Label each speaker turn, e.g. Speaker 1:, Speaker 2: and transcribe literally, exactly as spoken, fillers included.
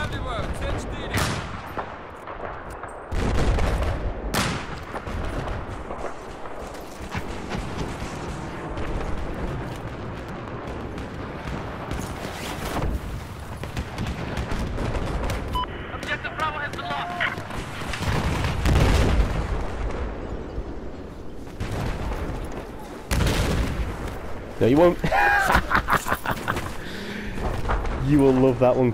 Speaker 1: Устанавливаю, цель четыре. Objective Bravo has been lost.
Speaker 2: No, you won't. You will love that one.